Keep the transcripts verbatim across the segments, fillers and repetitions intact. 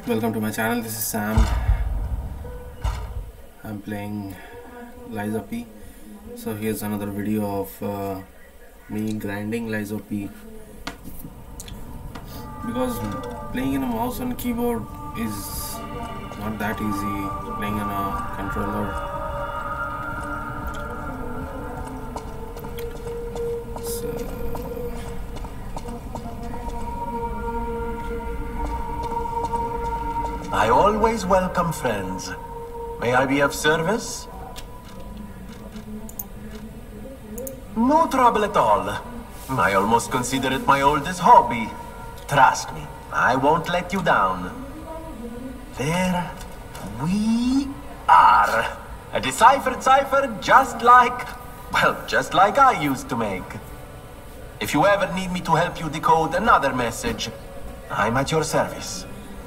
Welcome to my channel. This is Sam. I'm playing Lies of P. So here's another video of uh, me grinding Lies of P. Because playing in a mouse and keyboard is not that easy. Playing on a controller. I always welcome friends. May I be of service? No trouble at all. I almost consider it my oldest hobby. Trust me, I won't let you down. There we are. A deciphered cipher just like, well, just like I used to make. If you ever need me to help you decode another message, I'm at your service.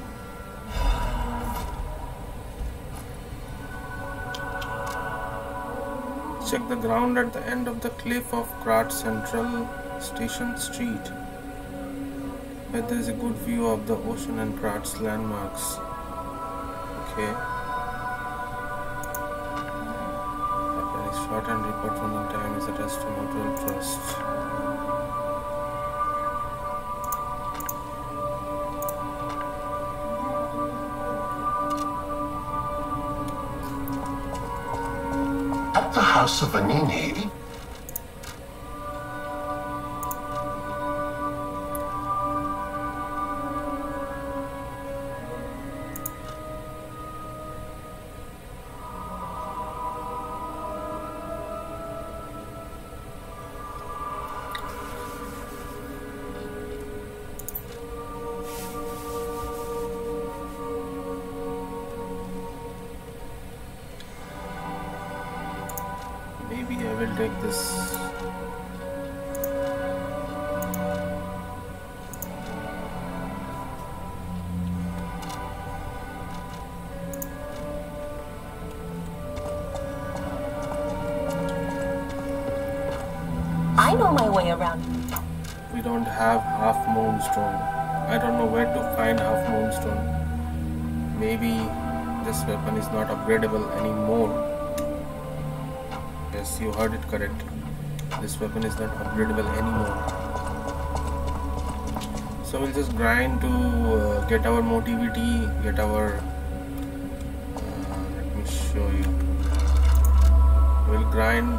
Check the ground at the end of the cliff of Krat Central Station Street, where there is a good view of the ocean and Krat's landmarks. Okay. Weapon is shot and report from the time is attached to Montreal Trust. At the house of Vanini. Maybe I will take this. I know my way around. We don't have half moonstone. I don't know where to find half moonstone. Maybe this weapon is not upgradable anymore. Yes, you heard it correct. This weapon is not upgradable anymore. So we'll just grind to uh, get our motivity, get our... Uh, let me show you. We'll grind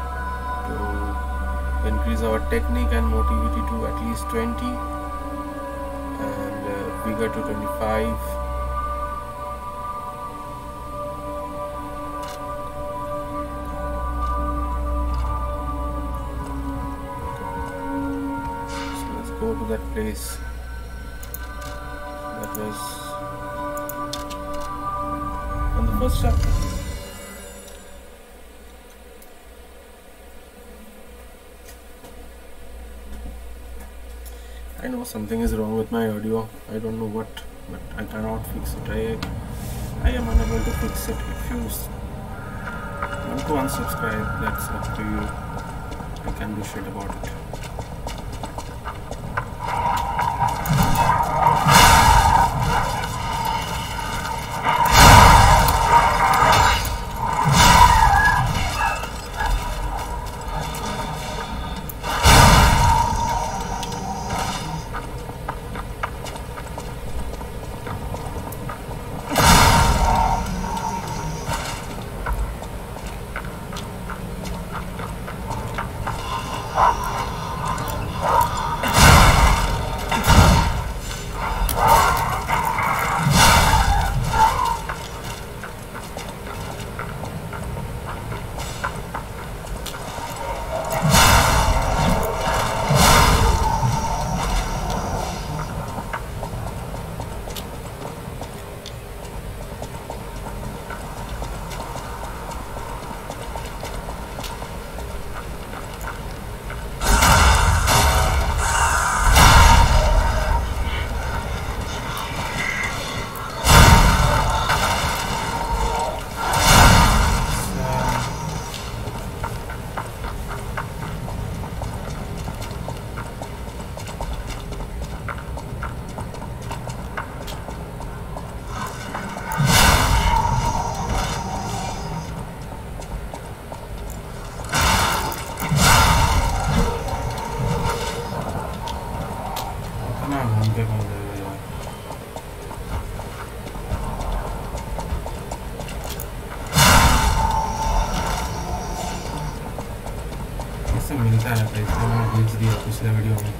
to increase our technique and motivity to at least twenty. And uh, vigor to twenty-five. Go to that place. That was on the first chapter. I know something is wrong with my audio. I don't know what, but I cannot fix it. I, I am unable to fix it. If you want to unsubscribe, that's up to you. I can do shit about it. चलता रहता है, इसलिए मैंने भेज दिया पिछले video में।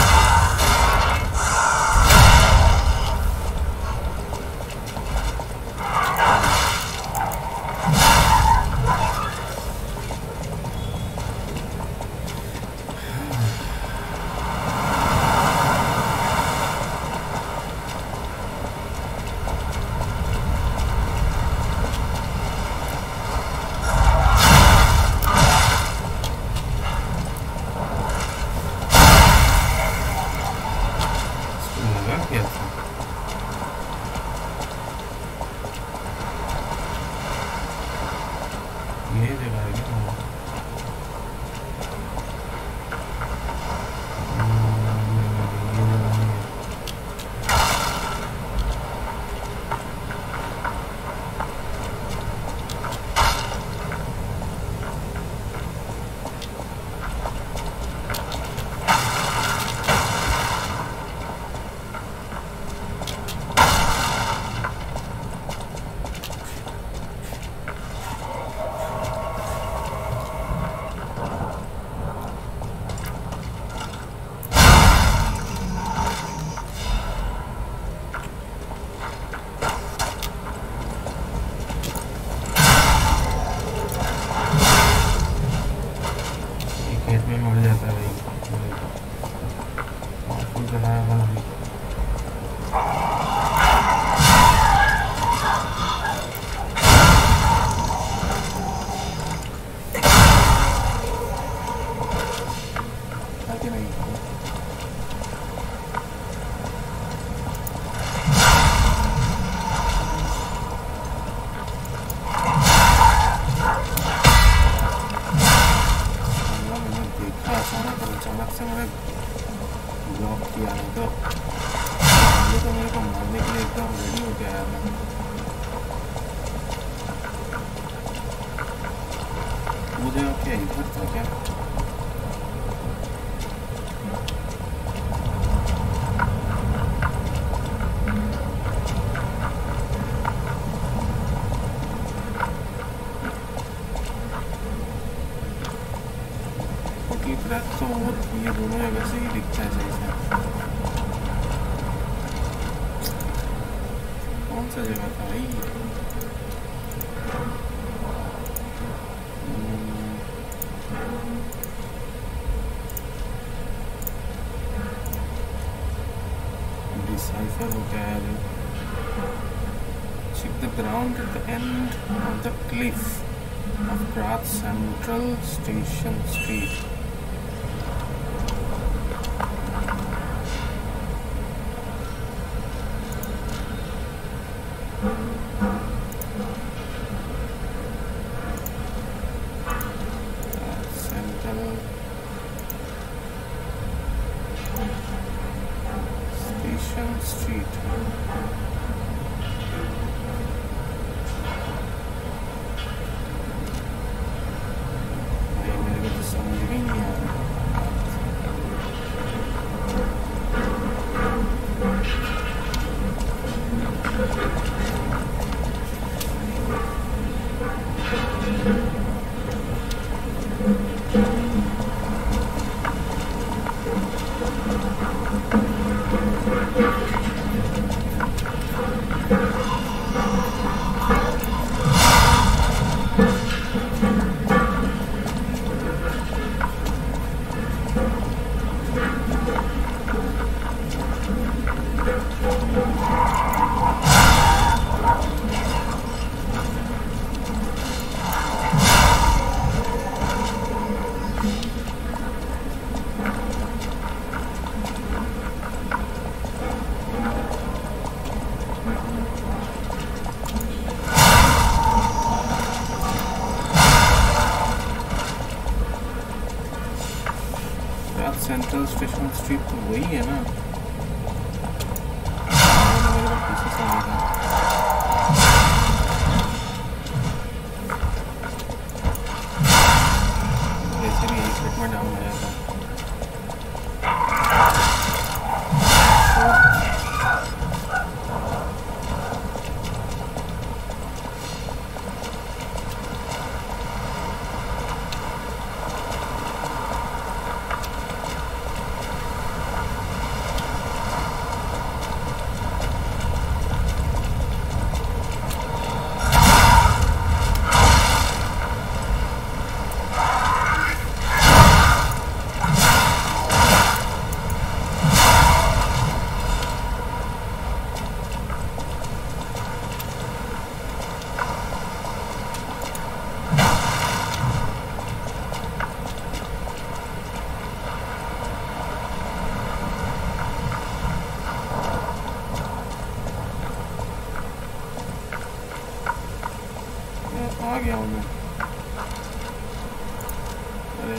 तो ये दोनों जगह से ही दिखता है सही से। कौन सा जगह था भाई? डिसाइफर हो गया है। Check the ground at the end of the cliff of Grand Central Station Street. Central station street तो वही है ना? वैसे भी एक मिनट में डाउन हो जाएगा। आ गया हूँ मैं। अरे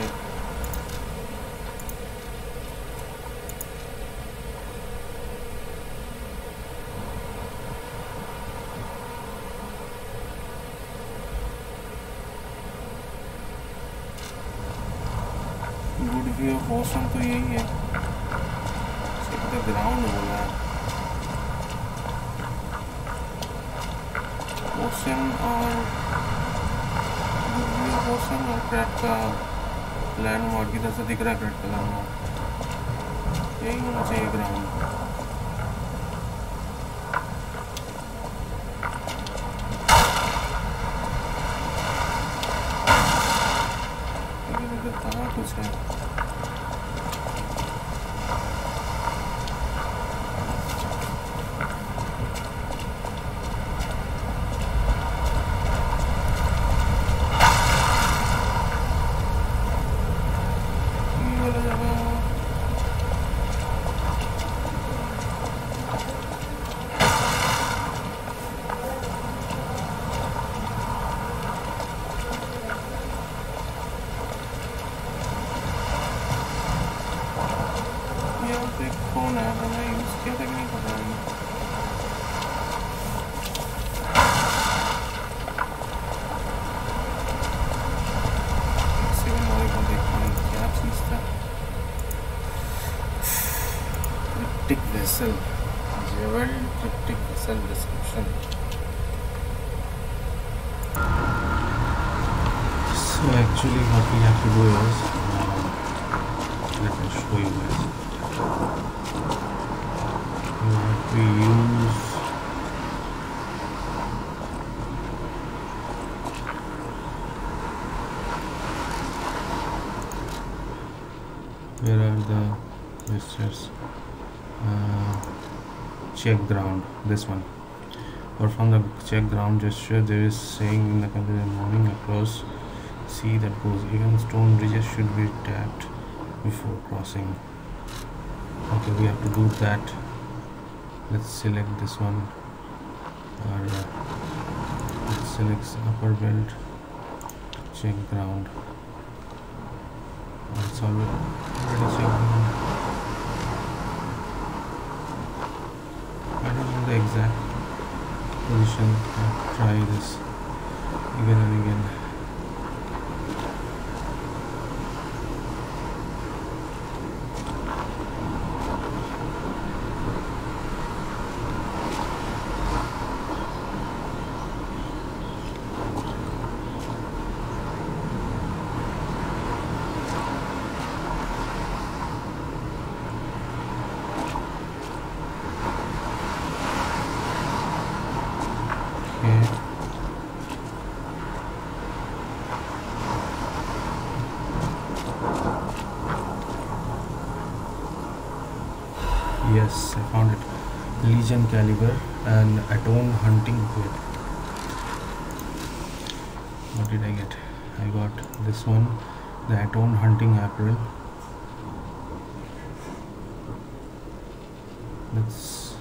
गुड व्यू ऑफ ओशन तो यही है, तो ग्राउंड बोला है। ओशन और गुड व्यू ऑफ ओशन और क्रैक का लैंडमार्क इधर से दिख रहा है, क्रैक का लैंडमार्क यही होना चाहिए ग्राउंड। लेकिन इधर कहाँ कुछ है? फोन आया था, मैं यूज़ किया था कि नहीं पता नहीं। सेवन वाले को देखते हैं क्या चीज़ था। Cryptic vessel, jewel cryptic vessel description. So actually what we have to do is, uh, let me show you guys. We use where are the visitors? Uh, check ground, this one. Perform the check ground gesture. There is saying in the computer morning across sea that goes. Even stone bridges should be tapped before crossing. Okay, we have to do that. Let's select this one, or uh, let's select upper belt, check ground. Let's already check ground. I don't know the exact position. I'll try this again and again. Yes, I found it. Legion caliber and atone hunting equip. What did I get? I got this one, the atone hunting apparel. Let's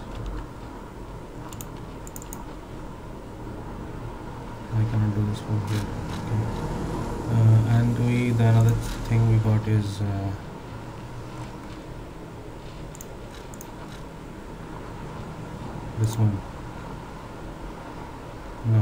I cannot do this from here. Okay. Uh, and we the another thing we got is uh, this one. No.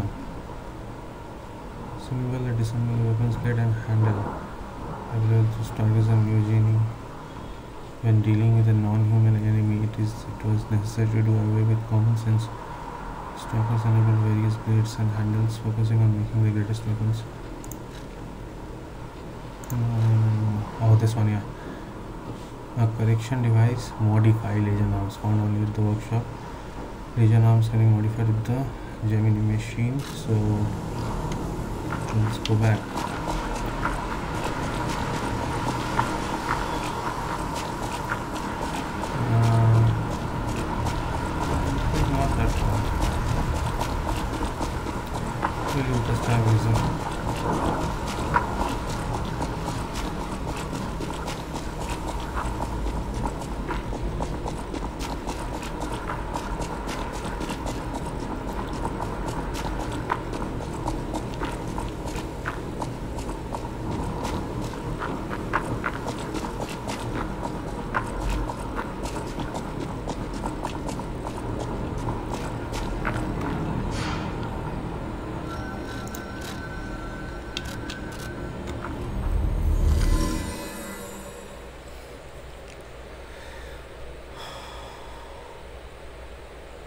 Assemble and disassemble weapons blade and handle. Available to targets and Eugenie. When dealing with a non-human enemy, it is it was necessary to do away with common sense. Stalkers enable various blades and handles, focusing on making the greatest weapons. Um, oh, this one, yeah. A correction device, modify Legion arms, found only at the workshop. Legion arms can be modified with the Gemini machine. So let's go back. Uh, it's not that far. We'll just have reason.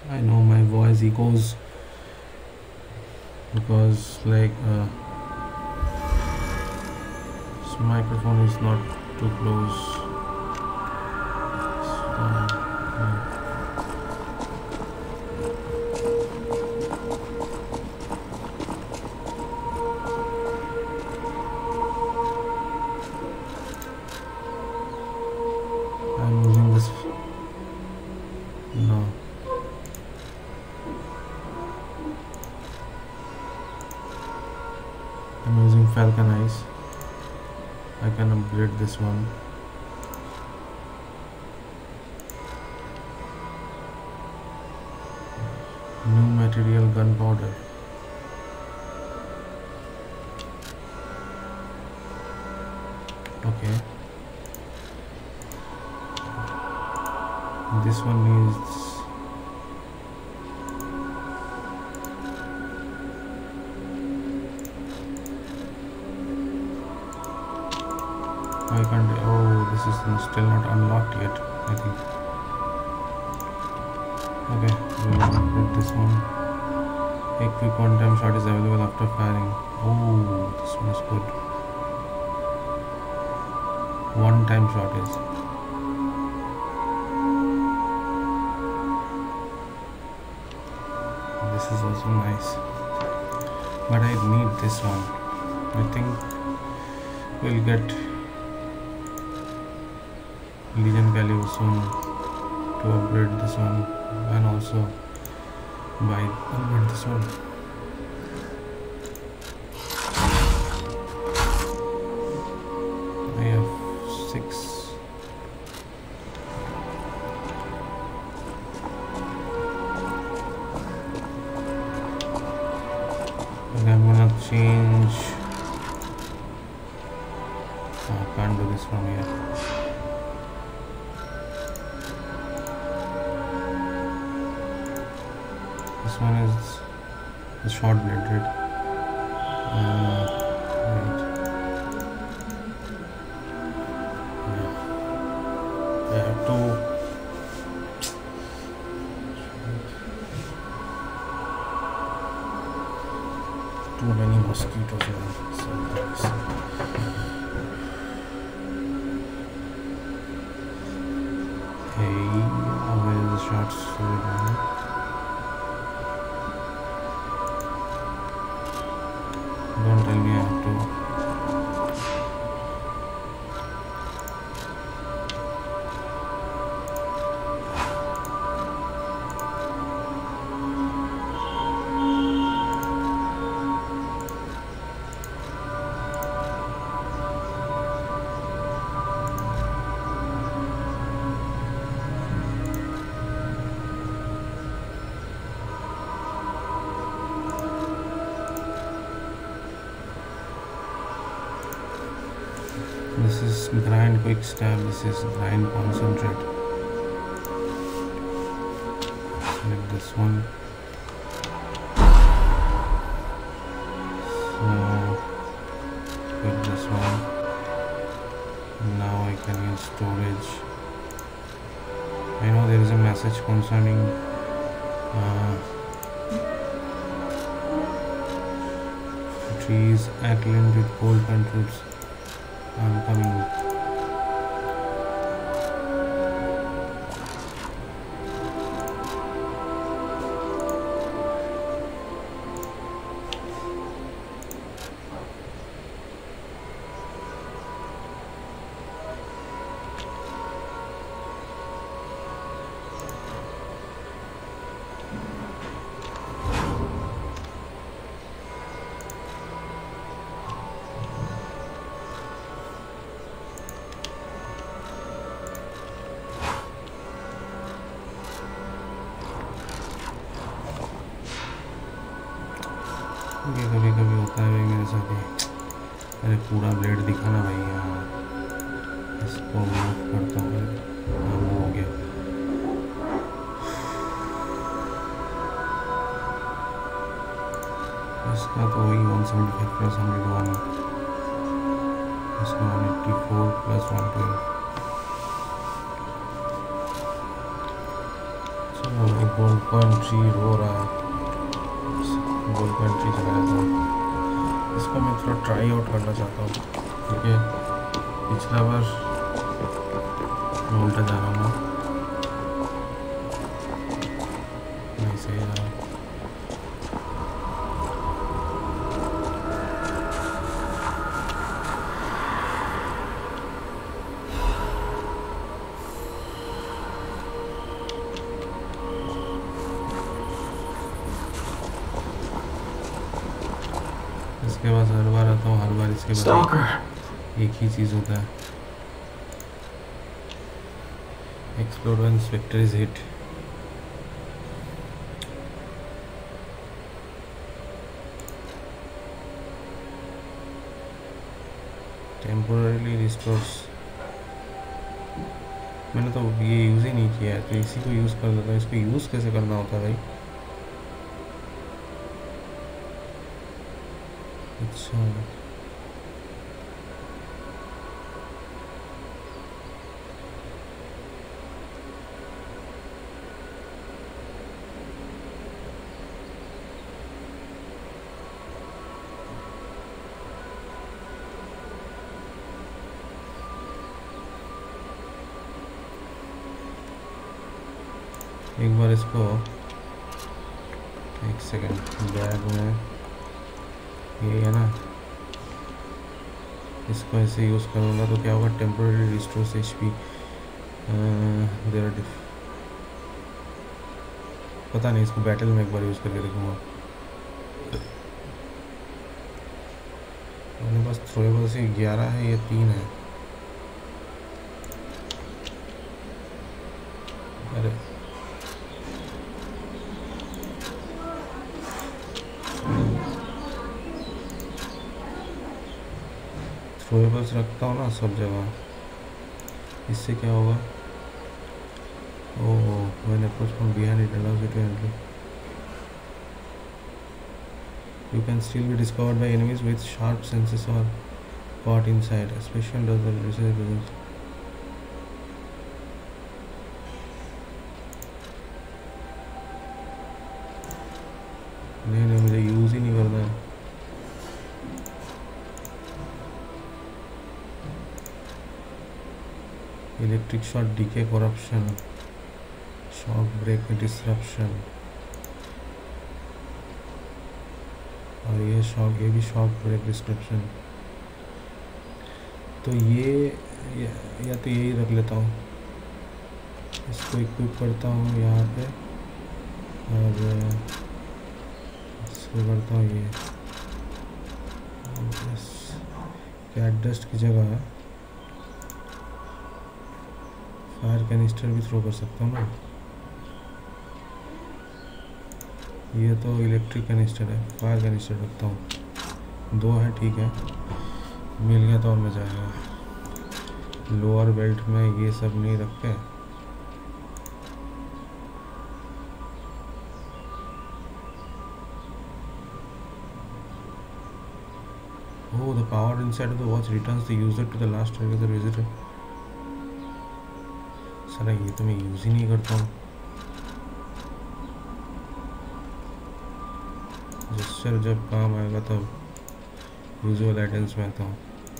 I know my voice echoes because like uh, this microphone is not too close. So, yeah. I'm using this. No. I'm using Falcon Eyes. I can upgrade this one. New material gunpowder. Okay. This one needs I can't. Oh, this is still not unlocked yet, I think. Okay, we'll get this one. A quick one time shot is available after firing. Oh, this one is good. One time shot is. This is also nice. But I need this one. I think we'll get Legion Caliber soon to upgrade this one and also buy upgrade this one. I have six. Okay, I'm gonna change. Oh, I can't do this from here. This one is the short blade, right? Uh, right. Yeah. I have to. Too many mosquitoes here. So hey, where is the shots? So don't tell me I have to. This is grind quick stab, this is grind concentrate. Select this one. So, pick this one. Now I can use storage. I know there is a message concerning uh, trees, acclimated with cold and fruits. I'm coming. ये कभी कभी होता है भाई मेरे साथ ही। अरे पूरा ब्लेड दिखा ना भाई यहाँ, इसको मूव करता हूँ। हाँ वो हो गया। इसका तो वही one seventy five plus hundred one, इसका one eighty four plus one twelve. चलो वोल्कन ट्री रो रहा है, वोल्कन ट्री चला जाता है। इसको मैं थोड़ा ट्राई आउट करना चाहता हूँ क्योंकि पिछला बार मैं उल्टा जा रहा हूँ, नहीं सही जा रहा हूँ। इसके बाद हर बार आता हूँ, हर बार इसके बाद एक ही चीज़ होता है, explode one spectre is hit. Temporarily restores, मैंने तो ये यूज़ ही नहीं किया है, तो इसी को यूज़ कर लेता हूँ। इसको यूज़ कैसे करना होता है भाई? अच्छा, एक बार इसको, एक सेकेंड, बैग में ये है ना, इसको ऐसे यूज़ करूँगा तो क्या होगा? टेम्पोररी रिस्टोर्स एच पी, देर पता नहीं, इसको बैटल में एक बार यूज़ करके देखूँगा। मेरे पास थोड़े बहुत से ग्यारह है, ये तीन है। अरे थ्रोएबल्स रखता हूँ ना सब जगह, इससे क्या होगा? ओह, when approach from behind it allows you to enter. You can still be discovered by enemies with sharp senses or caught inside. A special does the research presence. नहीं नहीं, मुझे यूज़ ही नहीं करना है। Electric shot, decay, corruption, shock break, disruption, और ये shock, ये भी शॉक ब्रेक डिस्क्रिप्शन। तो ये या, या तो यही रख लेता हूँ, इसको इक्विप करता हूँ यहाँ पे, और इसको करता हूँ ये कैट डस्ट की जगह है फायर कैनिस्टर भी थ्रो कर सकता हूँ ना। ये तो इलेक्ट्रिक कैनिस्टर है, फायर कैनिस्टर रखता हूँ, दो है, ठीक है, मिल गया तो और मजा आएगा। लोअर बेल्ट में ये सब नहीं रखते, oh the power inside of the watch returns the user to the last regular visitor। साला ये तो मैं यूज़ ही नहीं करता हूँ। जेस्चर जब काम आएगा तब यूजुअल आइटम्स में आता हूँ।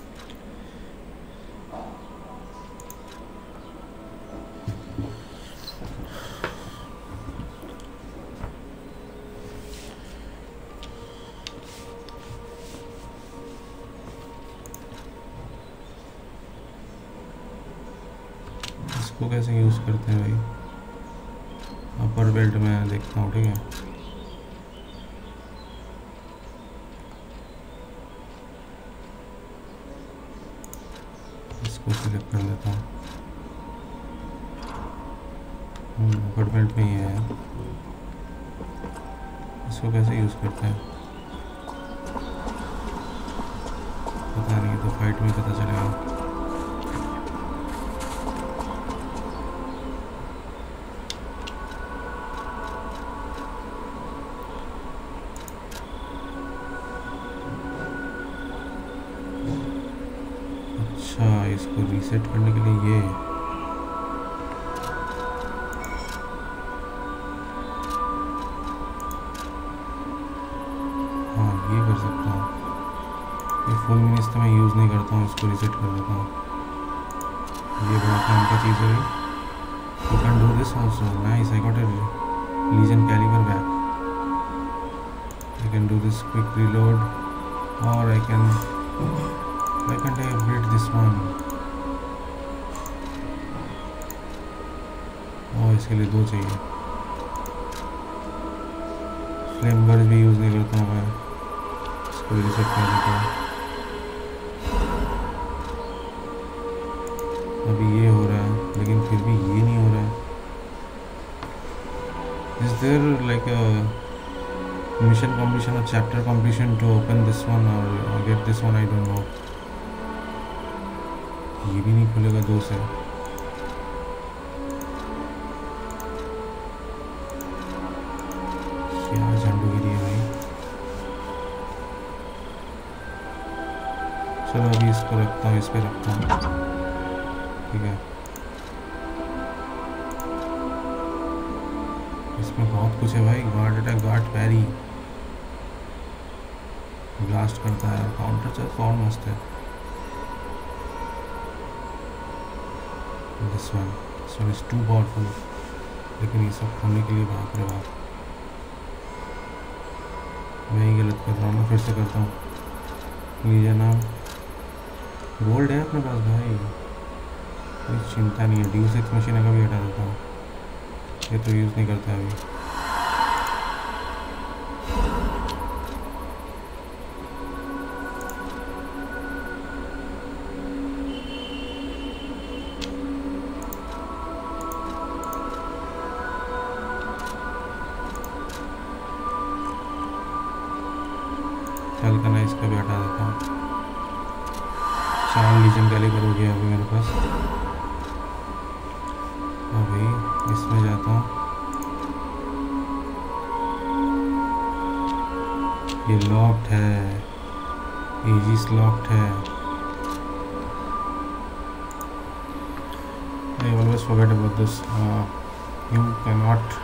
इसको कैसे यूज़ करते हैं भाई? अपर बेल्ट में देखता हूँ, ठीक है। इसको सिलेक्ट कर लेता हूँ, अपर बेल्ट में ही है। इसको कैसे यूज़ करते हैं पता नहीं, तो फाइट में पता चलेगा। अच्छा, इसको रीसेट करने के लिए ये ये कर सकता हूँ, ये फुल मिनिस तो मैं यूज़ नहीं करता हूँ, इसको रिसेट कर देता हूँ। ये बड़ा काम का चीज़ है। You can do this also, nice, I got a legion calibre back. I can do this quick reload और I can I can upgrade this one. और इसके लिए दो चाहिए। फ्लेम बर्ज भी यूज़ नहीं करता हूँ मैं, इसको रिसेट कर देता हूँ। अभी ये हो रहा है लेकिन फिर भी ये नहीं हो रहा है। Is there like a mission completion और chapter completion to open this one और get this one, I don't know. ये भी नहीं खुलेगा दो से। क्या झंडू गिरी है भाई। चलो अभी इसको रखता हूँ, इस पे रखता हूँ, ठीक है। इसमें बहुत कुछ है भाई। Guard attack, guard parry, blast करता है, काउंटर चार्ज और मस्त है। This one this one is too powerful. लेकिन ये सब खोलने के लिए बाप रे बाप, मैं ही गलत कर रहा हूँ। मैं फिर से करता हूँ। लीजिए नाम, गोल्ड है अपने पास भाई, कोई चिंता नहीं है। डी सिक्स मशीन का भी हटा देता हूँ, ये तो यूज़ नहीं करता अभी। चल करना, इसका भी हटा देता हूँ। चार लीजन कैलिबर हो गया अभी मेरे पास। अभी इसमें जाता हूँ, ये लॉक्ड है, एजिस लॉक्ड है। I always forget about this. Uh, you cannot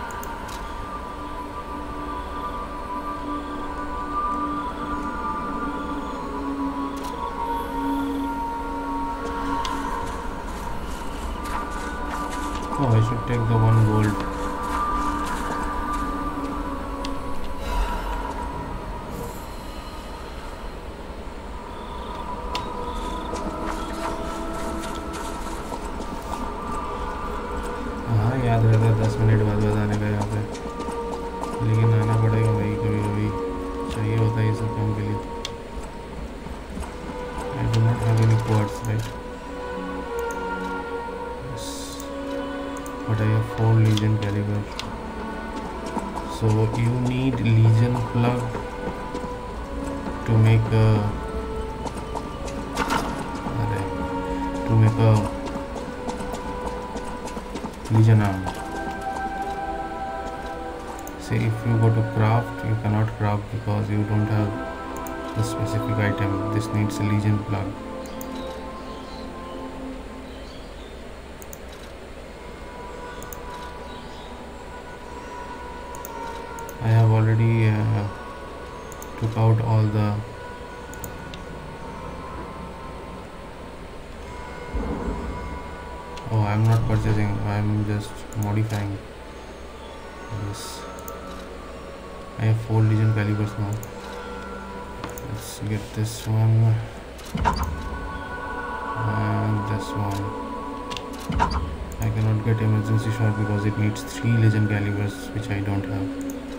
Oh, I should take the one gold. हाँ याद रहता है दस मिनट बाद बताने का यहाँ पे, लेकिन आना पड़ेगा भाई, कभी कभी चाहिए होता है ये सब काम के लिए। I do not have any quartz, right? But I have four Legion caliber, so you need Legion plug to make a to make a Legion arm. See, if you go to craft, you cannot craft because you don't have the specific item. This needs a Legion plug. I have already uh, took out all the oh I'm not purchasing, I'm just modifying this. I have four Legion calibers now. Let's get this one and this one. I cannot get emergency shot because it needs three Legion calibers, which I don't have.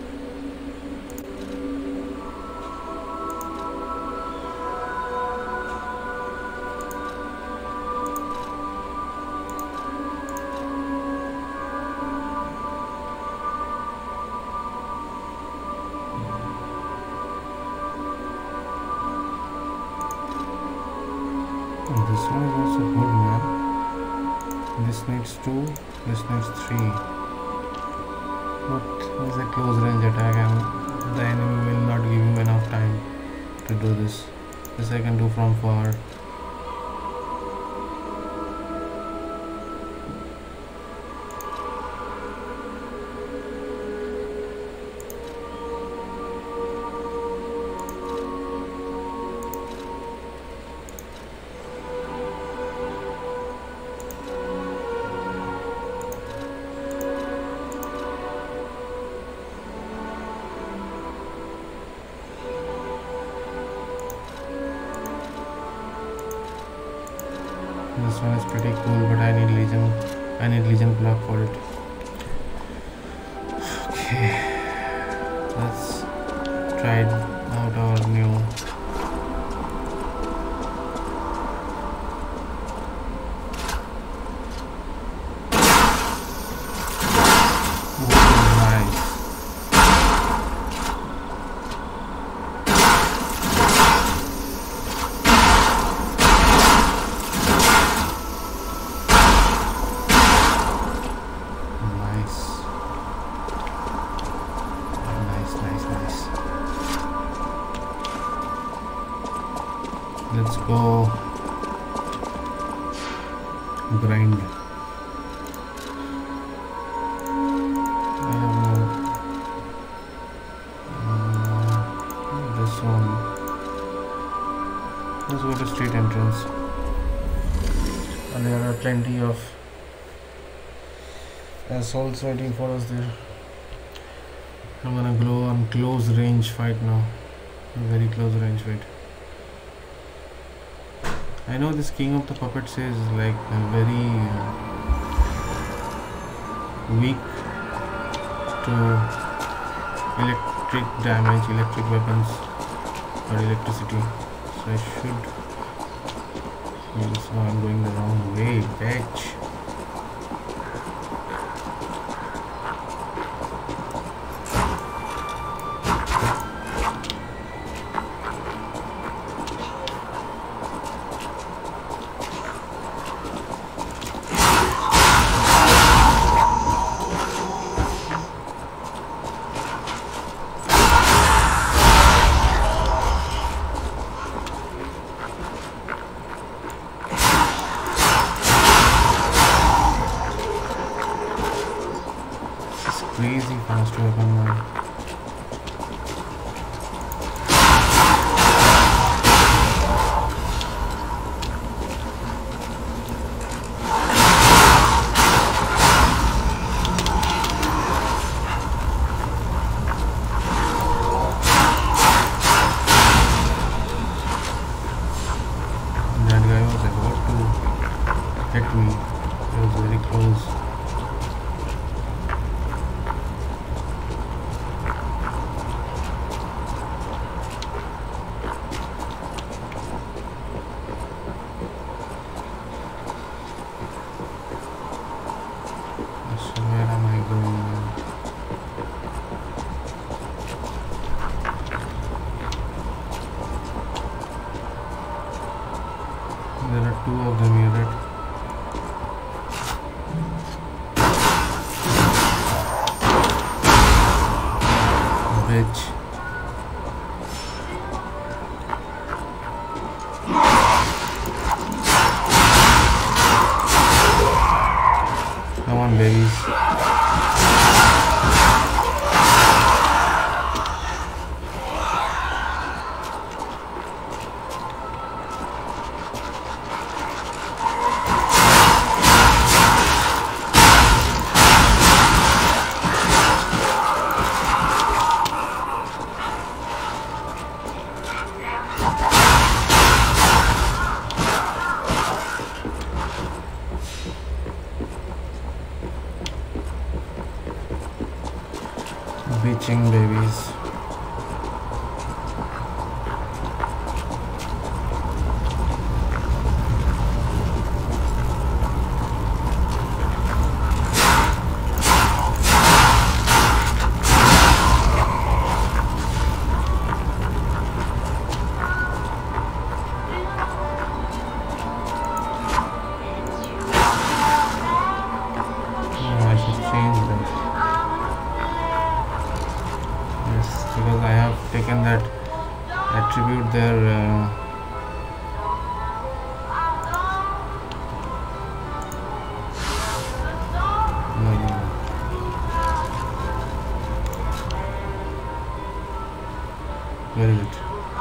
This one is also good, man. This needs two, this needs three. But it's a close range attack and the enemy will not give you enough time to do this. This I can do from far. This one is pretty cool, but I need Legion. I need Legion block for it. Okay, let's try out our new. Let's go grind. I have no uh, this one. Let's go to street entrance. And there are plenty of assaults waiting for us there. I'm gonna go on close range fight now. Very close range fight. I know this King of the Puppets is like very uh, weak to electric damage, electric weapons or electricity, so I should use. Oh, I'm going the wrong way, bitch. Crazy fast weapon now. That guy was about to hit me. He was very close. There are two of them here, right? Bitch. Come on, babies. Bitching babies. Oh, I should change that. Because I have taken that attribute there. Uh, no, no, no. Where is it?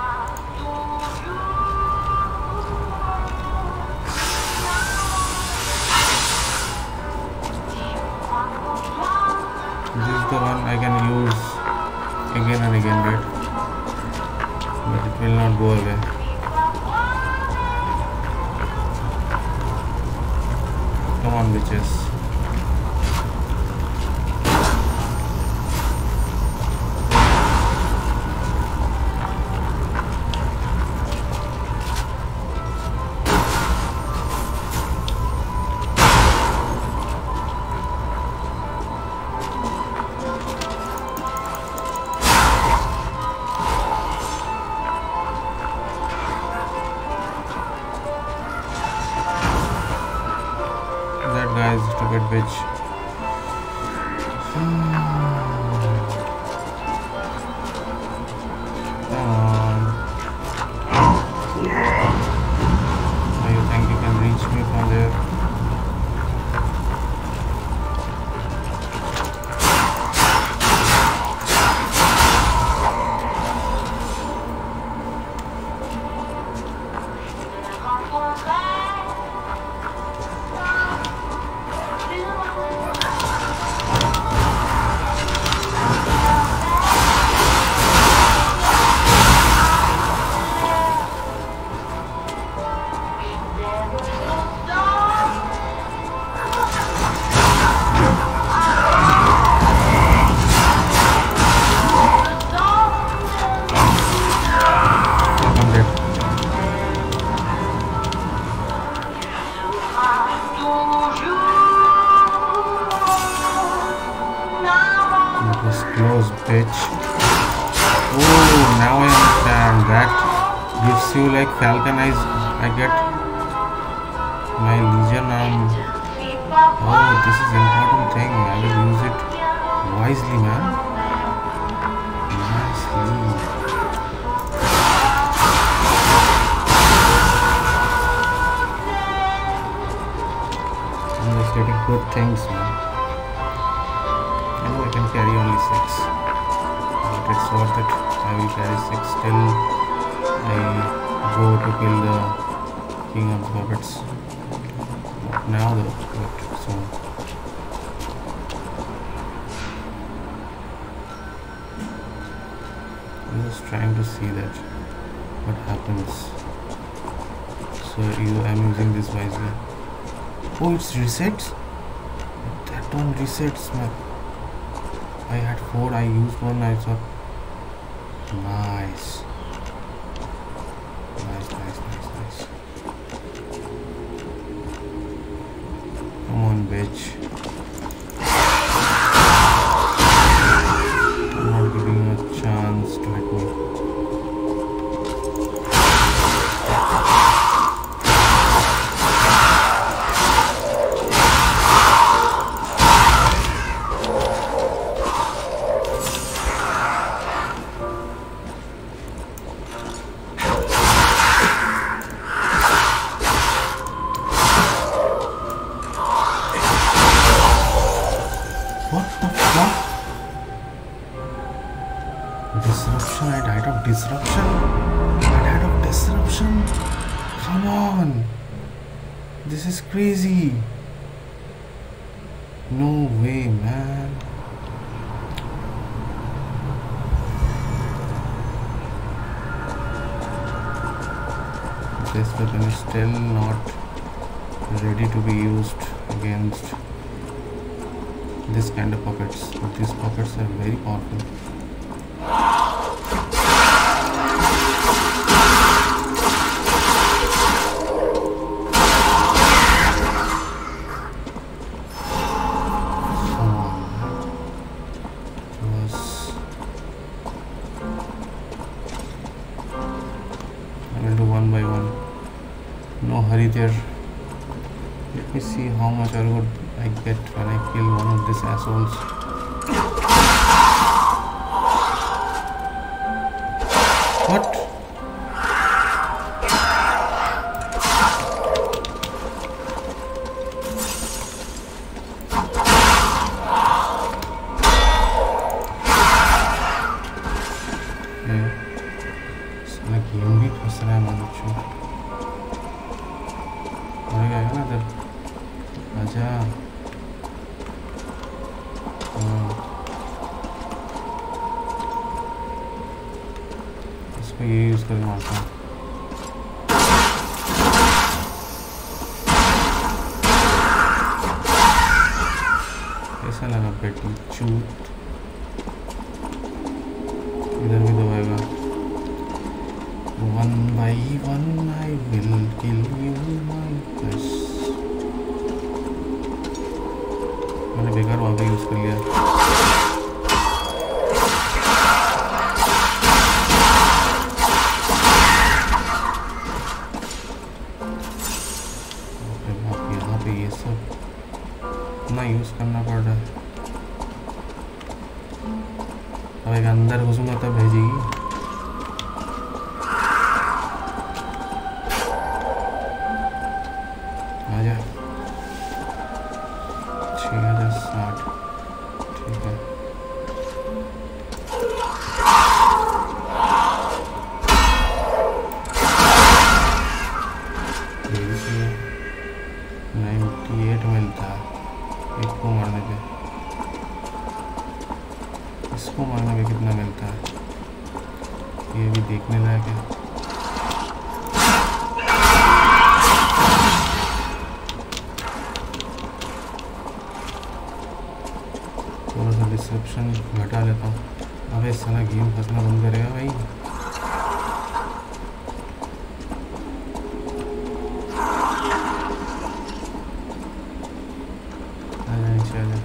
This is the one I can use again and again, right? But it will not go away. Come on, bitches. That guy is a stupid bitch. Come on. Do you think you can reach me from there? Close, bitch. Oh, now I understand. That gives you like Falcon eyes. I get my Legion arm. Oh, this is important thing. I will use it wisely, man. Nicely. I'm just getting good things, man. I can carry only six, but it's worth it. I will carry six till I go to kill the king of the puppets. Not now though, but soon. I'm just trying to see that what happens. So you, I'm using this wisely. Oh, it's resets? That one resets, man. I had four, I used one, I thought. Nice. Nice, nice, nice, nice. Come on, bitch. I'm not giving you a chance to hit me. Disruption, I died of disruption. I died of disruption. Come on. This is crazy. No way, man. This weapon is still not ready to be used against this kind of puppets. But these puppets are very powerful. There. Let me see how much I would I get when I kill one of these assholes. What? Yeah. It's like game भी फंस रहा है मनुष्य. ना इधर आजा. इसको ये यूज करके मारता हूँ. चूत इधर भी दबाएगा। One by one I will kill you my boss. मैंने बेकार वहाँ पे यूज़ कर लिया। यहाँ पे ये सब इतना यूज़ करना पड़ रहा है। अब एक अंदर घुसूंगा तब भेजेगी। आजा। छः हज़ार साठ ठीक है। नाइन्टी एट मिलता है एक को मारने पे। इसको मारने पे कितना मिलता है ये भी देखने लायक है। थोड़ा सा डिस्क्रिप्शन घटा लेता हूँ। अबे साला गेम फंसना बंद करेगा भाई। आजा नीचे आजा।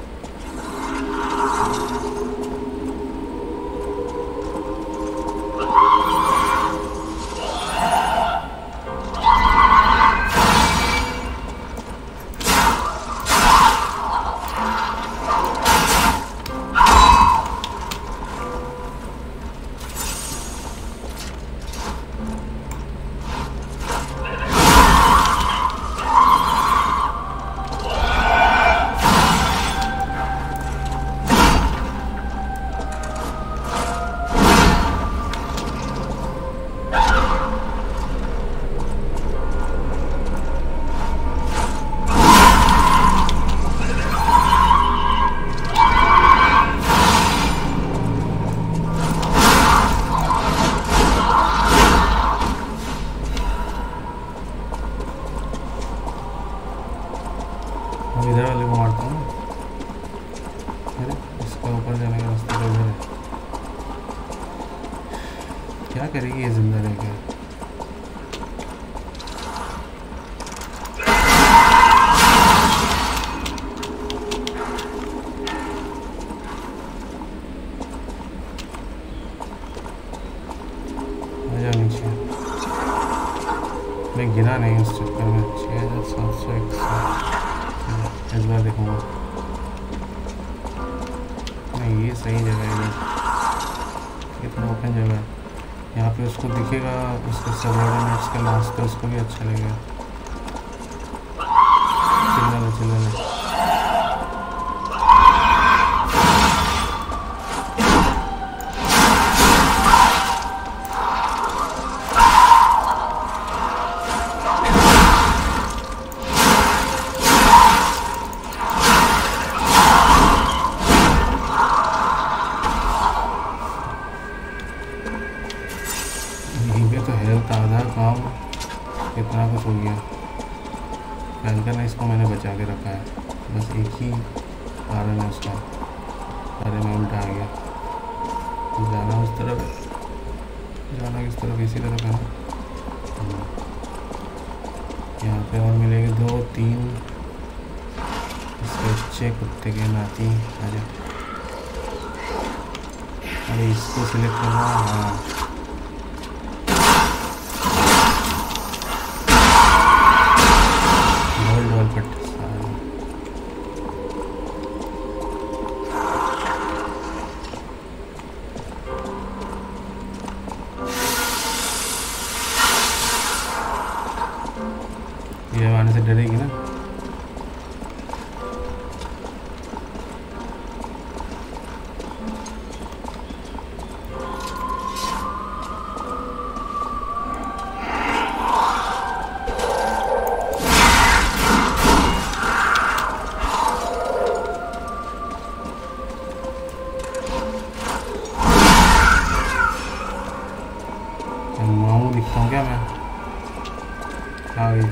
इधर वाले को मारता हूँ। अरे इसका ऊपर जाने का रास्ता तो इधर है। क्या करेगी ये जिंदा रह के? आजा नीचे। मैं गिरा नहीं उस चक्कर में। छः हज़ार सात सौ इकसठ इस बार देखूँगा। नहीं ये सही जगह है। कितना ओपन जगह है यहाँ पे। उसको दिखेगा उसके सबऑर्डिनेट्स का लास्ट का उसको भी अच्छा लगेगा। चिल्ला ले चिल्ला ले। तो हेल्थ आधा काम इतना कुछ हो गया। फैल्कन है इसको मैंने बचा के रखा है। बस एक ही कारण है उसका। अरे मैं उल्टा आ गया। जाना उस तरफ जाना किस तरफ? इसी तरफ है ना। यहाँ पे और मिलेंगे दो तीन इसके बच्चे कुत्ते के नाती। आजा। अरे इसको सिलेक्ट करना। हाँ ये आने से डरेगी ना। मामू दिखता हूँ क्या मैं? आ गई।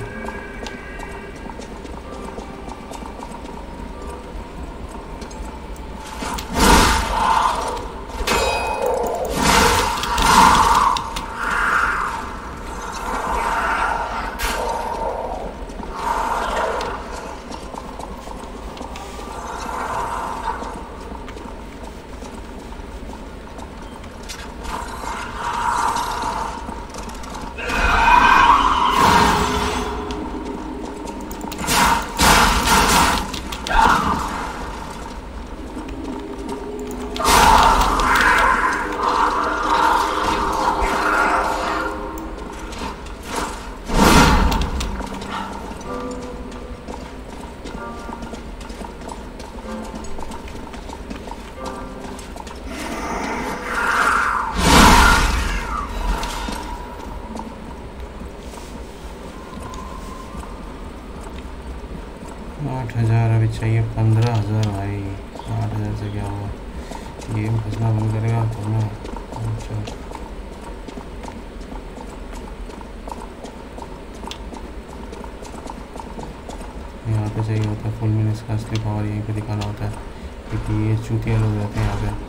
आठ हज़ार अभी चाहिए पंद्रह हज़ार भाई। आठ हज़ार से क्या होगा, गेम फंसना बंद करेगा तो मैं। अच्छा यहाँ पे चाहिए होता है फुल मिनट्स का असली पावर, यहीं पे दिखाना होता है क्योंकि ये चूतिया लोग रहते हैं यहाँ पे।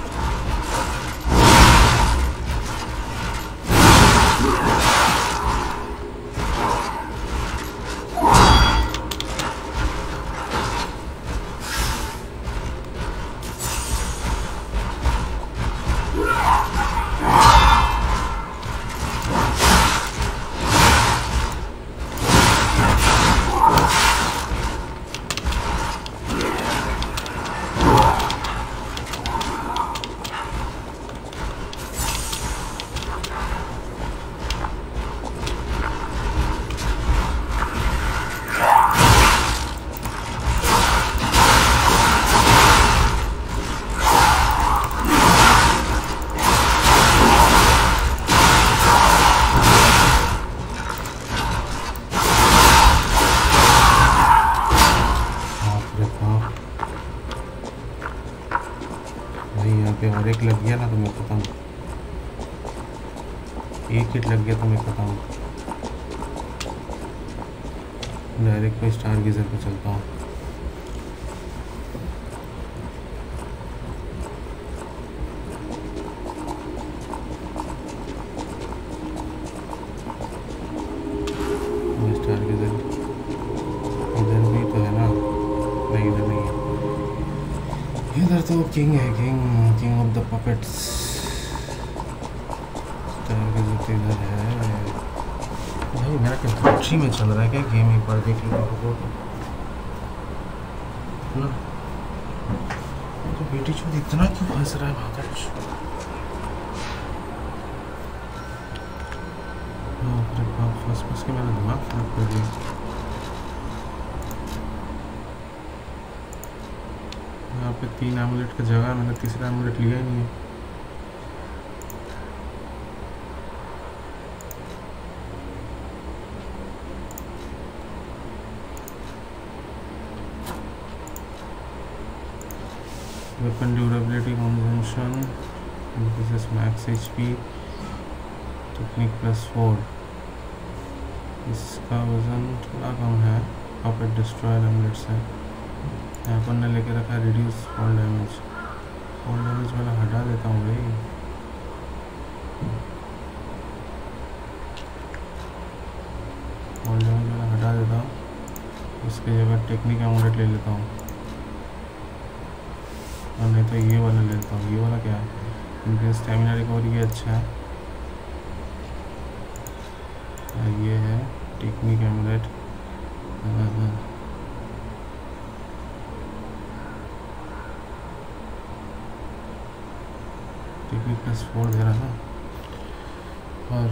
और एक लग गया ना तो मैं खत्म, एक हिट लग गया तो मैं खत्म। डायरेक्ट पे स्टार गीजर पे चलता हूँ। स्टार गीजर इधर भी तो है ना, नहीं इधर नहीं है, इधर तो किंग है, king king of the puppets. इधर है भाई, मेरा क्या बैटरी में चल रहा है क्या गेम, एक बार देख लो ना। तो बेटी चूत इतना क्यों फंस रहा है वहाँ का कुछ। फंस फंस के मेरा दिमाग खराब कर दिया। यहाँ पे तीन एमुलेट का जगह, मैंने तीसरा एमुलेट लिया ही नहीं है। Weapon durability consumption, increases max HP, technique plus four. इसका वजन थोड़ा कम है, पॉकेट डिस्ट्रॉयर एमुलेट्स है। यहाँ पर ने लेके रखा है reduce fall damage. Fall damage वाला हटा देता हूँ भाई। फॉल डैमेज वाला हटा देता हूँ, उसकी जगह टेक्निक एमुलेट ले लेता हूँ, और नहीं तो ये वाला ले लेता हूँ। ये वाला क्या है, इनके स्टेमिना रिकवरी ये अच्छा है। ये है technique emulate, technique plus four दे रहा है। और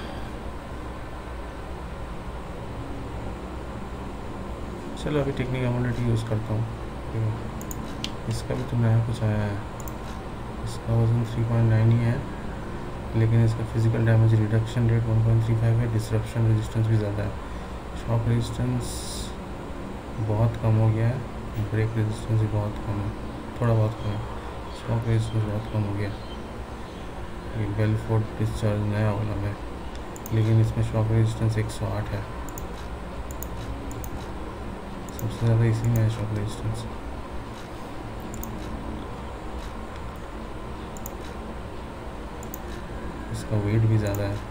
चलो अभी टेक्निक एमुलेट यूज़ करता हूँ। इसका भी तो नया कुछ आया है। इसका वजन थ्री पॉइंट नाइन ही है, लेकिन इसका physical damage reduction rate one point three five है, डिसरप्शन रेजिस्टेंस भी ज़्यादा है, शॉक रेजिस्टेंस बहुत कम हो गया है, ब्रेक रेजिस्टेंस भी बहुत कम है, थोड़ा बहुत कम है, शॉक रेजिस्टेंस बहुत कम हो गया। ये बेलफोर्ड डिस्चार्ज नया वाला है, लेकिन इसमें शॉक रेजिस्टेंस एक सौ आठ है, सबसे ज़्यादा इसी में है शॉक रेजिस्टेंस। इसका वेट भी ज़्यादा है।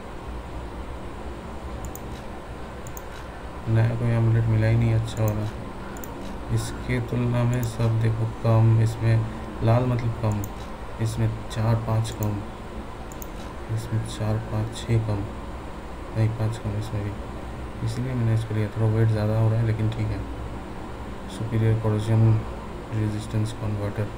नया कोई एमुलेट मिला ही नहीं अच्छा वाला। इसके तुलना में सब देखो कम, इसमें लाल मतलब कम, इसमें चार पाँच कम, इसमें चार पाँच छः कम, नहीं पाँच कम इसमें भी, इसलिए मैंने इसको लिया। थोड़ा वेट ज़्यादा हो रहा है लेकिन ठीक है। सुपीरियर कोरोजन रेजिस्टेंस कन्वर्टर,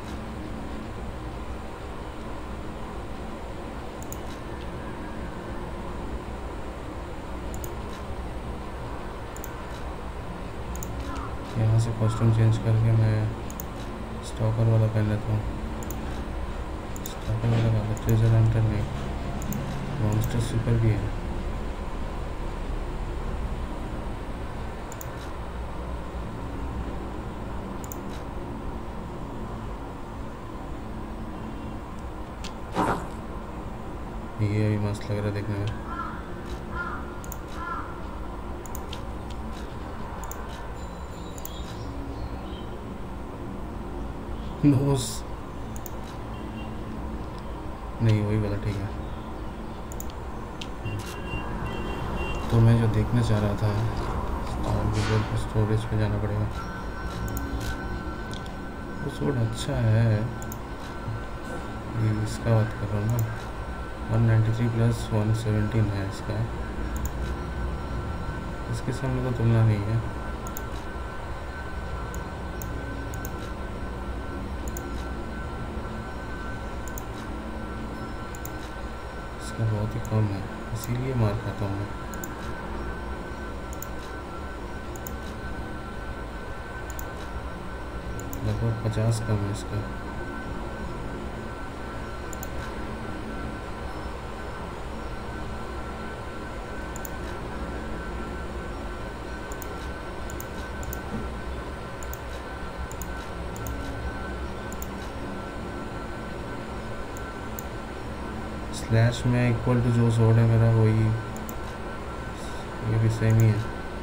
यहाँ से कॉस्ट्यूम चेंज करके मैं स्टॉकर वाला पहन लेता हूँ। स्टॉकर वाला का ट्रेजर हंटर नहीं, मॉन्स्टर सुपर भी है। ये भी मस्त लग रहा है देखने में। नोस नहीं, वही वाला ठीक है। तो मैं जो देखना चाह रहा था, गूगल पर स्टोरेज पे जाना पड़ेगा। वो सूट अच्छा है, ये इसका बात कर रहा हूँ ना। One ninety three plus one seventeen है इसका, इसके सामने तो तुलना नहीं है। इसका बहुत ही कम है, इसीलिए मार खाता हूँ मैं। लगभग पचास कम है इसका। स्लैश में इक्वल टू जो सोड है मेरा, वही ये भी सेम ही है,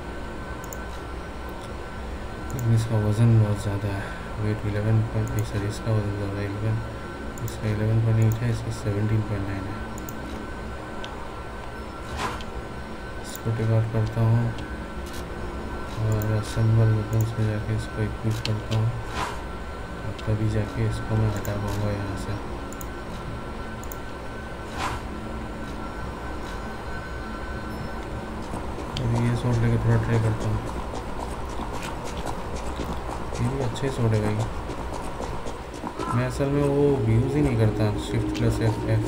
लेकिन इसका वज़न बहुत ज़्यादा है। वेट इलेवन पॉइंट नहीं, सर इसका वज़न ज़्यादा है, इलेवन, इसका इलेवन पॉइंट एट है, इसका सेवनटीन पॉइंट नाइन है। इसको टेक आउट करता हूँ और असेंबल वेपन्स में जाके इसको इक्विप करता हूँ, और तभी जाके इसको मैं हटा पाऊँगा यहाँ से। अभी ये सोड लेके थोड़ा ट्राई करता हूँ। ये भी अच्छे सोड है भाई। मैं असल में वो यूज़ ही नहीं करता, शिफ्ट प्लस एफ एफ।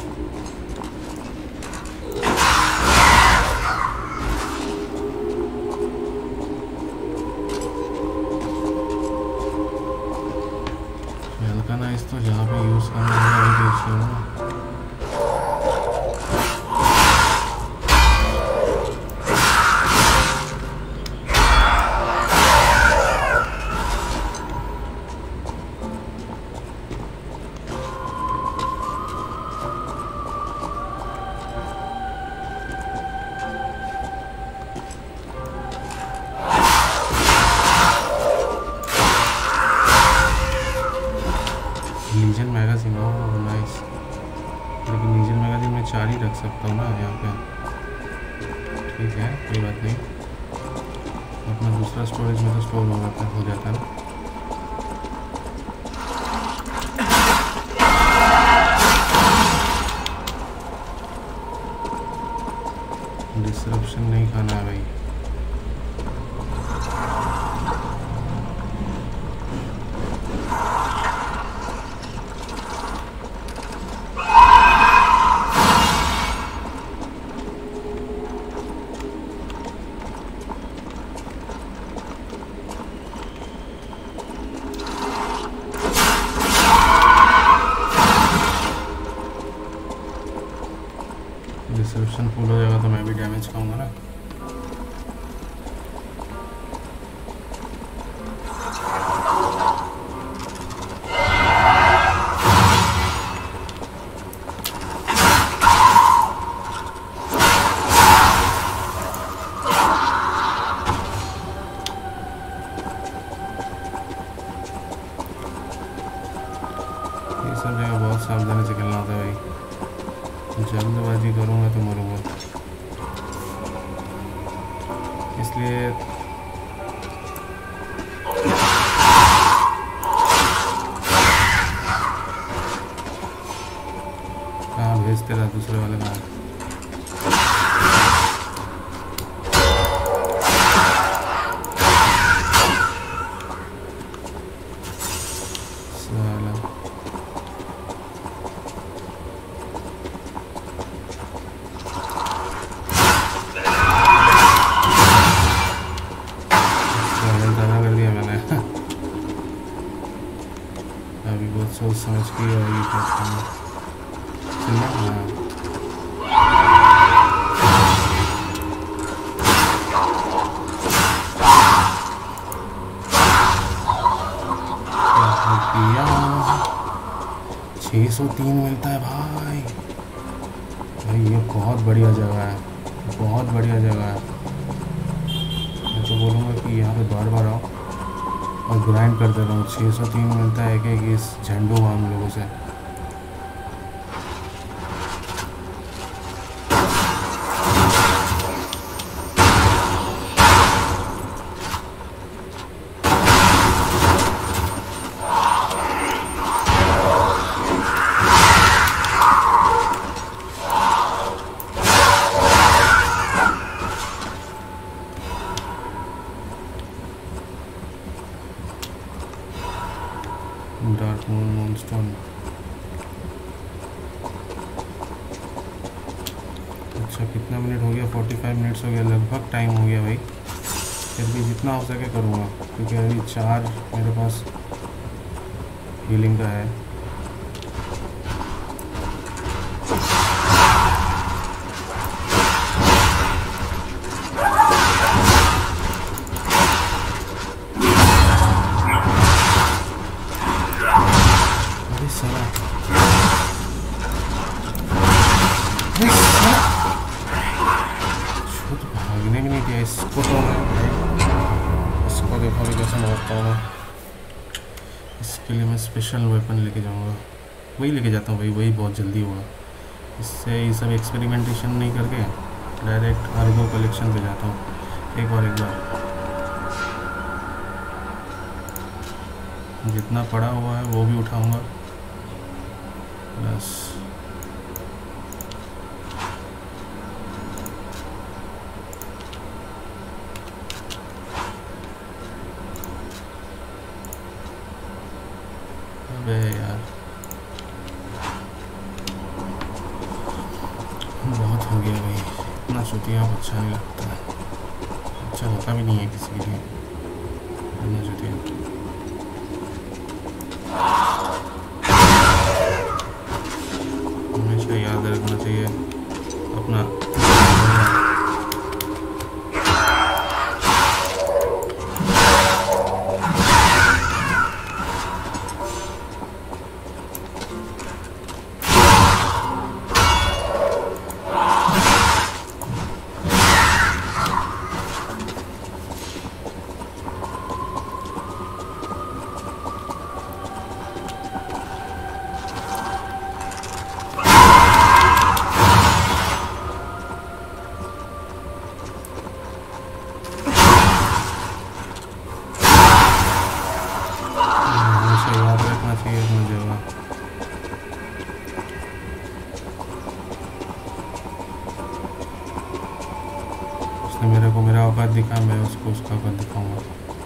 हल्का ना इस तो जहाँ पे यूज़ करना है वही देखिए ना। लीजन मैगजीन हो नाइस, लेकिन लीजन मैगजीन में चार ही रख सकता हूँ ना यहाँ पे। ठीक है, कोई बात नहीं। अपना दूसरा स्टोरेज में तो स्टोर होगा अपना हो जाता है ना। डिसरप्शन नहीं खाना है भाई। डिसरप्शन फुल हो जाएगा तो मैं भी डैमेज खाऊंगा ना। ये सब जगह बहुत सावधानी से खेलना होता है भाई, जल्दबाजी करूँगा तो मरूँगा। इसलिए कहाँ भेजते रहा दूसरे वाले का। अभी बहुत सोच समझ के और ये करता हूँ। चलो हाँ, छः सौ तीन मिलता है भाई। भाई ये बहुत बढ़िया जगह है, बहुत बढ़िया जगह है। मैं तो बोलूँगा कि यहाँ पे बार बार आओ और ग्राइंड करते रहो। छः सौ तीन मिलता है कि इस झंडू हम लोगों से। Dark moon moonstone. अच्छा कितना मिनट हो गया? पैंतालीस मिनट्स हो गया, लगभग टाइम हो गया भाई। फिर भी जितना हो सके करूँगा, क्योंकि अभी चार मेरे पास हीलिंग का है। भागने भी नहीं दिया इसको, तो मैं इसको देखो अभी कैसे मारता हूँ मैं। इसके लिए मैं स्पेशल वेपन लेके जाऊँगा, वही लेके जाता हूँ भाई, वही बहुत जल्दी होगा। इससे ये सब एक्सपेरिमेंटेशन नहीं करके डायरेक्ट आर्गो कलेक्शन पे जाता हूँ एक बार एक बार। जितना पड़ा हुआ है वो भी उठाऊँगा प्लस अबे यार बहुत हो गया भाई, इतना चुतिया अच्छा नहीं लगता है, अच्छा होता भी नहीं है किसी के लिए इतना चुतिया। हमेशा याद रखना चाहिए अपना मेरे को मेरा औकात दिखा, मैं उसको उसका औकात दिखाऊंगा।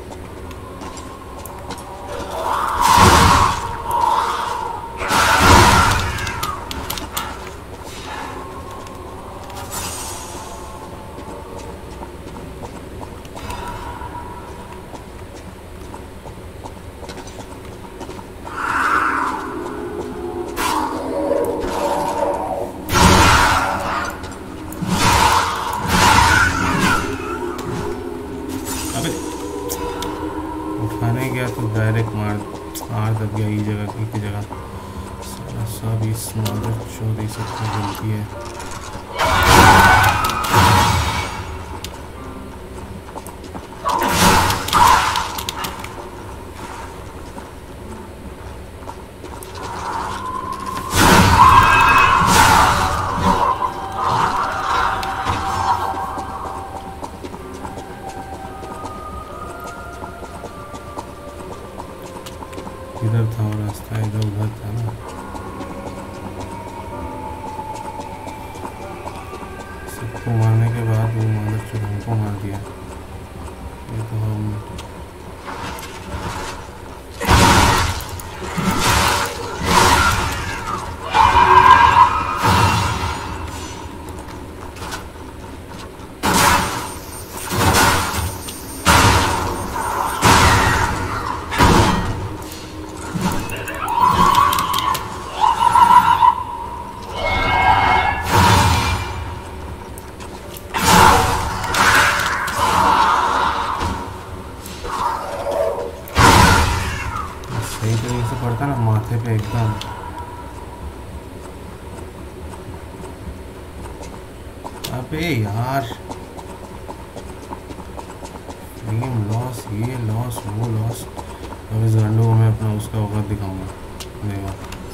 उठाने गया तो डायरेक्ट मार मार दब गया। ये जगह एक ही जगह सारा सब इस मादर चोरी सबको गलती है। इधर था वो रास्ता, इधर उधर था ना। सबको मारने के बाद वो मादर चोर हमको मार दिया। ये तो हम अबे यार गेम लॉस, ये लॉस, वो लॉस। अब इस गंडो को मैं अपना उसका औकात दिखाऊंगा। देखो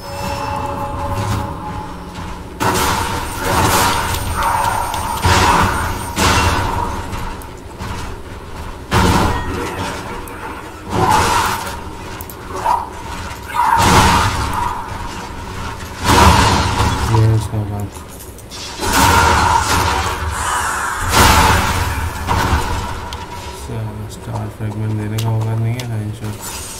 ये उसका औकात। स्टार फ्रेगमेंट देने का औकात नहीं है ना इंश्योर।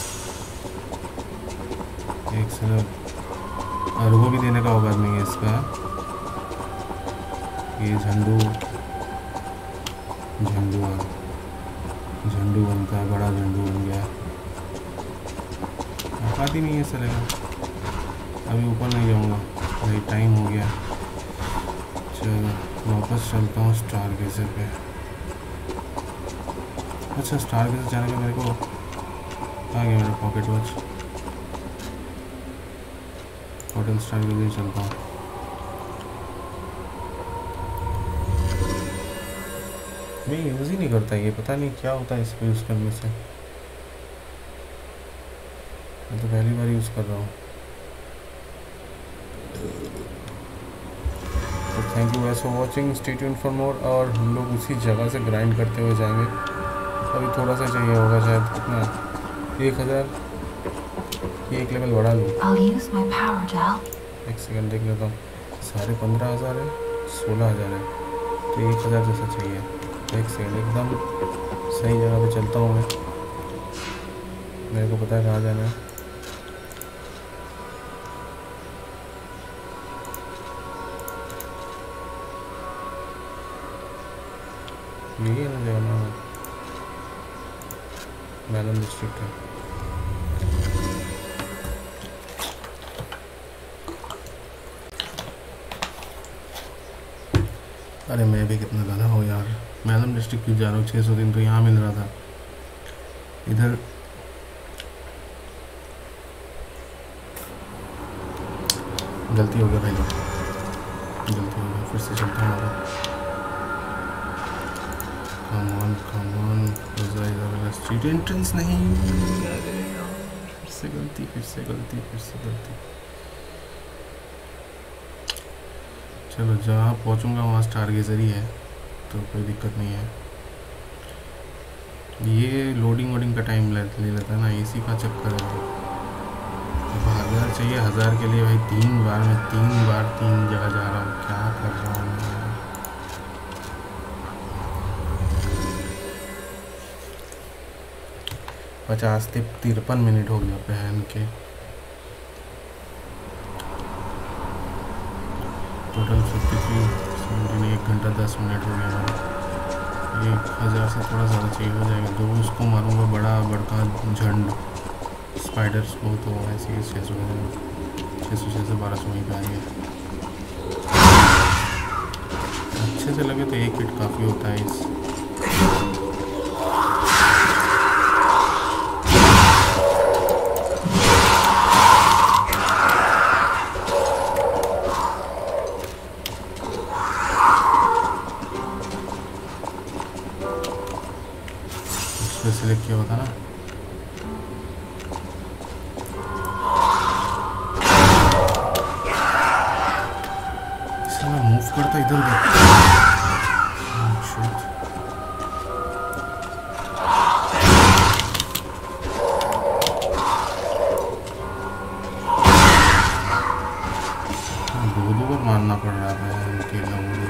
एक सिर्फ अर्गो भी देने का औकात नहीं है इसका। ये झंडू झंडू झंडू बनता है, बड़ा झंडू बन गया। औकात ही नहीं है चलेगा। अभी ऊपर नहीं जाऊँगा भाई, टाइम हो गया। चलो वापस चलता हूँ स्टार गेजर पे। अच्छा स्टार गेजर जाने का मेरे को आ गया मेरा pocket watch. Hotel stargazer चलता हूँ। मैं यूज़ ही नहीं करता, ये पता नहीं क्या होता है इसको यूज़ करने से। मैं तो पहली बार यूज़ कर रहा हूँ। तो thank you guys for watching, stay tuned for more. और हम लोग उसी जगह से ग्राइंड करते हुए जाएंगे। अभी थोड़ा सा चाहिए होगा शायद, कितना एक हज़ार। ये एक लेवल बढ़ा लूँ। एक सेकंड देख लेता हूँ। साढ़े पंद्रह हज़ार है, सोलह हज़ार है, तो एक हज़ार जैसा चाहिए। एक सेकंड, एकदम सही जगह पे चलता हूँ मैं। मेरे को पता है कहाँ जाना है। यही है ना जगह ना, मैलम डिस्ट्रिक्ट है। अरे मैं भी कितना ज़्यादा हो यार, मैलम डिस्ट्रिक्ट क्यों जा रहा हूँ? छः सौ दिन तो यहाँ मिल रहा था। इधर गलती हो गया भाई लोग, गलती हो गया। फिर से चलता हूँ। Come on come on, street entrance नहीं। अरे यार फिर से गलती, फिर से गलती, फिर से गलती। चलो जहाँ पहुँचूँगा वहाँ स्टार गेजर ही है, तो कोई दिक्कत नहीं है। ये लोडिंग वोडिंग का टाइम ले लेता है ना, इसी का चक्कर है। अब हज़ार चाहिए, हज़ार के लिए भाई तीन बार मैं तीन बार तीन जगह जा रहा हूँ। क्या कर रहा हूँ मैं? पचास से तिरपन मिनट हो गया पहन के। टोटल फिफ्टी थ्री सेवेंटीन, एक घंटा दस मिनट हो गया हमारा। एक हज़ार से थोड़ा ज़्यादा चाहिए हो जाएगा। दो उसको मारूंगा, बड़ा बड़का झंड स्पाइडर्स बहुत हो ऐसे ही। छः सौ छः सौ छः सौ बारह सौ वहीं पे आएंगे। अच्छे से लगे तो एक हिट काफ़ी होता है इस। सिलेक्ट किया होता ना। इसमें मूव करता इधर उधर। दो दो बार मारना पड़ रहा है उनके लंगड़े।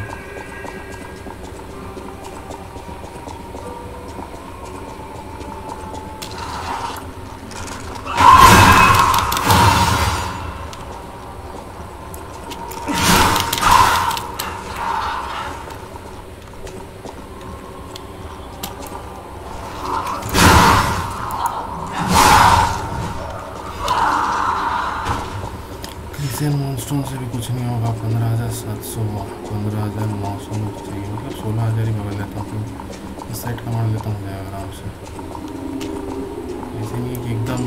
मॉन्स्टोन से भी कुछ नहीं होगा। पंद्रह हज़ार सात सौ, पंद्रह हज़ार नौ सौ चाहिए, मतलब सोलह हज़ार ही बगल लेता हूँ। इस साइड का मान लेता हूँ जाएगा आराम से। ऐसे नहीं कि एकदम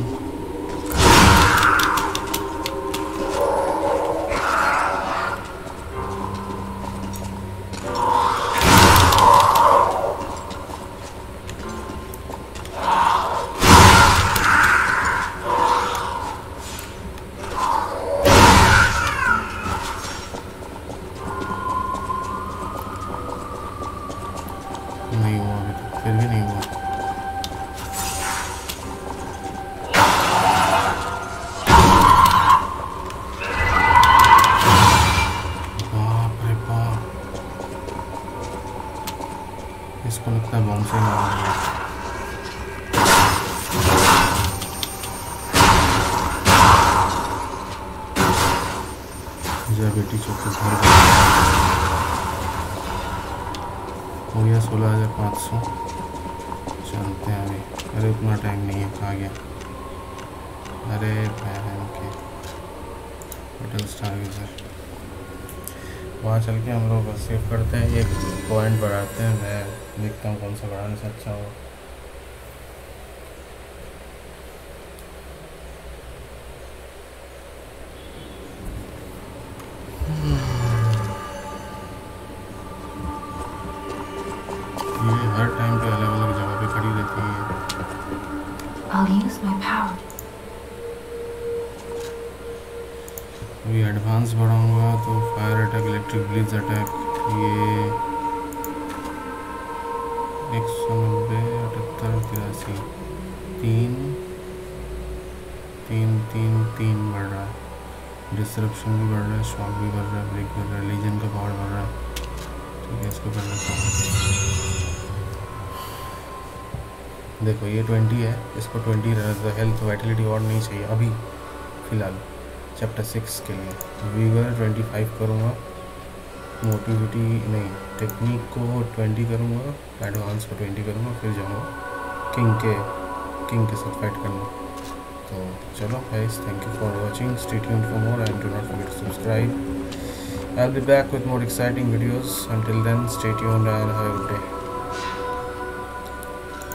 इतना बॉम्ब से मार रहा है। जय बेटी चौकीस घर हो गया सोलह हज़ार पाँच सौ। चलते हैं अभी। अरे उतना टाइम नहीं है, कहाँ गया? अरे बहन के होटल स्टार यूज़र। वहाँ चल के हम लोग सेव करते हैं, एक पॉइंट बढ़ाते हैं। मैं देखता हूँ कौन सा बढ़ाने से अच्छा हो। ये हर टाइम पे अलग अलग जगह पे खड़ी रहती है। I'll use my power. अभी एडवांस बढ़ाऊंगा तो fire attack, electric blitz attack, ये एक सौ नब्बे अठहत्तर तिरासी तीन तीन तीन तीन बढ़ रहा है। डिसरप्शन भी बढ़ रहा है, शॉक भी बढ़ रहा है, ब्रेक बढ़ रहा है, लीजन का पावर बढ़ रहा है। ठीक है, इसको कर लेता हूँ। देखो ये ट्वेंटी है, इसको ट्वेंटी रहता है। हेल्थ वाइटलिटी और नहीं चाहिए अभी फ़िलहाल चैप्टर सिक्स के लिए। वीवर ट्वेंटी फाइव करूँगा, मोटिविटी नहीं, टेक्निक को ट्वेंटी करूँगा, एडवांस को ट्वेंटी करूँगा, फिर जाऊँगा किंग के किंग के साथ फाइट करना। तो चलो guys, thank you for watching, stay tuned for more and do not forget to subscribe. I'll be back with more exciting videos. Until then, stay tuned and have a good day.